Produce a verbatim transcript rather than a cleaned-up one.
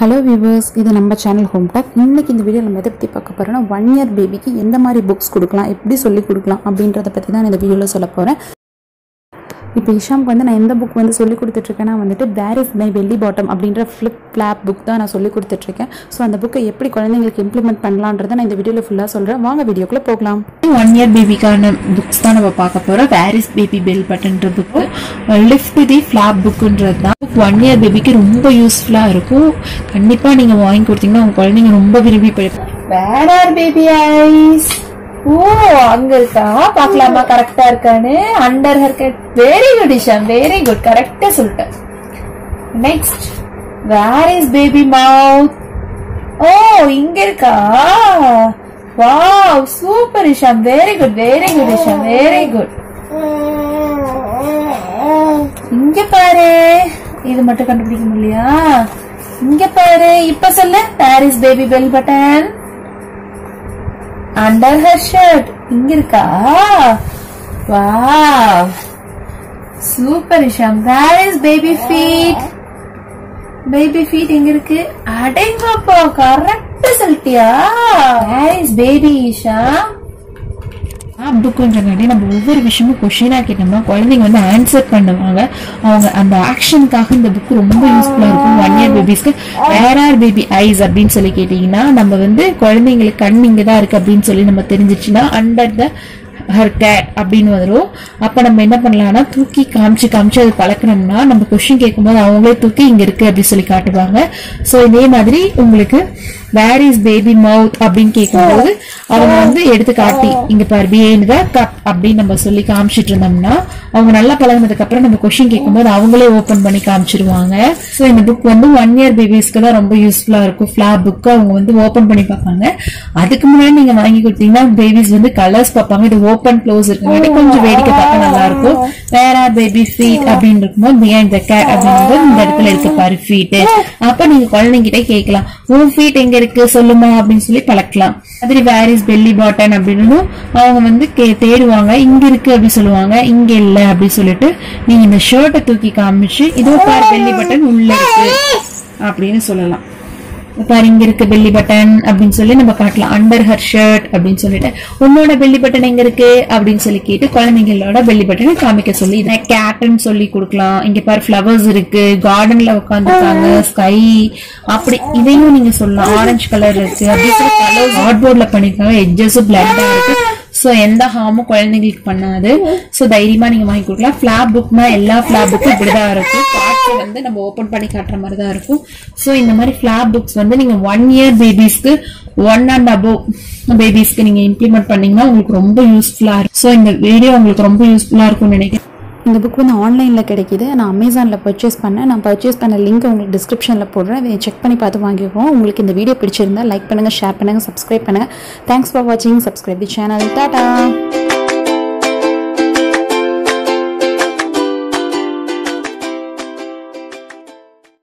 Hello viewers, this is our channel Home Tech. இன்னைக்கு இந்த வீடியோல நம்ம எதை பத்தி பார்க்க போறோம்னா one year பேபிக்கு எந்த மாதிரி books கொடுக்கலாம், எப்படி சொல்லி கொடுக்கலாம் அப்படின்றத பத்தி தான் இந்த வீடியோல சொல்ல போறேன். இப்போ இஷாம் வந்து நான் எந்த book வந்து சொல்லி கொடுத்துட்டு இருக்கேன்னா வந்துட்டு Where is my belly bottom அப்படிங்கற flip flap book தான் நான் சொல்லி கொடுத்துட்டு இருக்கேன். சோ அந்த book-ஐ எப்படி குழந்தைகளுக்கு இம்ப்ளிமென்ட் பண்ணலாம்ன்றதை நான் இந்த வீடியோல ஃபுல்லா சொல்றேன். வாங்க வீடியோக்குள்ள போகலாம். one year பேபிக்கான books தான் நம்ம பார்க்க போறோம். Where is baby belly buttonன்ற book, lift the flap bookன்றது தான் one year பேபிக்கு ரொம்ப யூஸ்ஃபுல்லா இருக்கும். கண்டிப்பா நீங்க வாங்கி கொடுத்தீங்கன்னா உங்க குழந்தைங்க ரொம்ப விரும்பி படிப்பாங்க. Where are baby eyes? ஓ அங்க இருக்கா, பார்க்கலாமா கரெக்டா இருக்கானு. Under her cut. Very good Isham, very good, கரெக்டா சொல்லிட்டேன். Next, where is baby mouth? ஓ இங்க இருக்கா. Wow super Isham, very good very good Isham, very good. இங்க பாரு, இது மட்டும் கண்டுபிடிக்க முடியலையா? இங்க பாரு, இப்ப சொல்லு. Where is baby belly button? Under her shirt. இங்க இருக்கா? Wow. Super Hisham. Where is baby feet? Baby feet எங்க இருக்கு? அடேங்கப்பா, கரெக்ட்டா சொல்லிட்டியா? Where is baby Hisham? புக்குன்றங்காட்டி நம்ம ஒவ்வொரு விஷயமும் கொஸ்டினா கேட்டோம்னா குழந்தைங்க வந்து ஆன்சர் பண்ணுவாங்க. அவங்க அந்த ஆக்ஷனுக்காக இந்த புக் ரொம்ப யூஸ்ஃபுல்லா இருக்கும். ஒன் இயர் பேபிஸ்க்கு வேர் ஆர் பேபி ஐஸ் அப்படின்னு சொல்லி கேட்டீங்கன்னா நம்ம வந்து குழந்தைங்களுக்கு கண் இங்கதான் இருக்கு அப்படின்னு சொல்லி நம்ம தெரிஞ்சிச்சுன்னா அண்டர் த ஹர் கேட் அப்படின்னு வரும். அப்ப நம்ம என்ன பண்ணலாம்னா தூக்கி காமிச்சு காமிச்சு அது பழக்கணும்னா நம்ம கொஸ்டின் கேட்கும்போது அவங்களே தூக்கி இங்க இருக்கு அப்படின்னு சொல்லி காட்டுவாங்க. சோ இதே மாதிரி உங்களுக்கு வேர் இஸ் பேபி மவுத் அப்படின்னு கேட்கும்போது அவங்க வந்து எடுத்து காட்டி இங்க பாரு பிஹைண்ட் த கப் அப்படின்னு நம்ம சொல்லி காமிச்சிட்டு இருந்தோம்னா அவங்க நல்லா பழகினதுக்கு அப்புறம் நம்ம கொஸ்டின் கேட்கும்போது அவங்களே ஓபன் பண்ணி காமிச்சிருவாங்க. சோ இந்த புக் வந்து ஒன் இயர் பேபிஸ்க்கு தான் ரொம்ப யூஸ்ஃபுல்லா இருக்கும். ஃபிளாப் புக் அவங்க வந்து ஓபன் பண்ணி பார்ப்பாங்க. அதுக்கு முன்னாடி நீங்க வாங்கி கொடுத்தீங்கன்னா பேபிஸ் வந்து கலர்ஸ் பார்ப்பாங்க. இது ஓபன் க்ளோஸ் இருக்கு, கொஞ்சம் வேடிக்கை பார்க்க நல்லா இருக்கும். வேர் ஆர் பேபி ஃபீட் அப்படின்னு இருக்கும்போது பிஹைண்ட் த கேட் அப்படின்றது இந்த இடத்துல இருக்கு பாரு ஃபீட். அப்ப நீங்க குழந்தைங்கிட்ட கேட்கலாம், உன் ஃபீட் எங்க இருக்கு சொல்லுமா அப்படின்னு சொல்லி பழக்கலாம். மாதிரி வேர் இஸ் பெல்லி பாட்டன் அப்படின்னு அவங்க வந்து தேடுவாங்க. இங்க இருக்கு அப்படின்னு சொல்லுவாங்க, இங்க இல்ல அப்படின்னு சொல்லிட்டு நீங்க இந்த ஷர்ட்டை தூக்கி காமிச்சு இதோ பாரு பெல்லி பட்டன் உள்ள இருக்கு அப்படின்னு சொல்லலாம். பாரு இங்க இருக்கு பெல்லி பட்டன் அப்படின்னு சொல்லி நம்ம காட்டலாம். அண்டர் ஹர் ஷர்ட் அப்படின்னு சொல்லிட்டு உன்னோட பெல்லி பட்டன் எங்க இருக்கு அப்படின்னு சொல்லி கேட்டு குழந்தைங்களோட பெல்லி பட்டனை காமிக்க சொல்லி கேட்னு சொல்லி கொடுக்கலாம். இங்க பாரு பிளவர்ஸ் இருக்கு, கார்டன்ல உட்காந்துருக்காங்க, ஸ்கை அப்படி இதையும் நீங்க சொல்லலாம். ஆரஞ்சு கலர் இருக்கு அப்படி சொல்லி கலர்ஸ் ஹார்ட் போர்ட்ல பண்ணிருக்காங்க. எட்ஜஸும் பிளாக்கா இருக்கு. சோ எந்த ஹார்மும் குழந்தைங்களுக்கு பண்ணாது. சோ தைரியமா நீங்க வாங்கி கொடுக்கலாம். பிளாப் புக்னா எல்லா பிளாப் புக்கும் இப்படிதான் இருக்கும். கார்ட்ஸ் வந்து நம்ம ஓபன் பண்ணி காட்டுற மாதிரி தான் இருக்கும். சோ இந்த மாதிரி பிளாப் புக்ஸ் வந்து நீங்க ஒன் இயர் பேபிஸ்க்கு ஒன் அண்ட் அபோவ் பேபிஸ்க்கு நீங்க இம்ப்ளிமெண்ட் பண்ணீங்கன்னா உங்களுக்கு ரொம்ப யூஸ்ஃபுல்லா இருக்கும். சோ இந்த வீடியோ உங்களுக்கு ரொம்ப யூஸ்ஃபுல்லா இருக்கும்னு நினைக்கிறேன். இந்த புக் வந்து ஆன்லைனில் கிடைக்கிது. நான் அமேசானில் பர்ச்சேஸ் பண்ணேன். நான் பர்ச்சேஸ் பண்ண லிங்க் உங்களுக்கு டிஸ்கிரிப்ஷனில் போடுறேன். அதை செக் பண்ணி பார்த்து வாங்கிக்குவோம். உங்களுக்கு இந்த வீடியோ பிடிச்சிருந்தா லைக் பண்ணுங்கள், ஷேர் பண்ணுங்கள், சப்ஸ்கிரைப் பண்ணுங்கள். தேங்க்ஸ் ஃபார் வாட்சிங். Subscribe the channel. டாடா.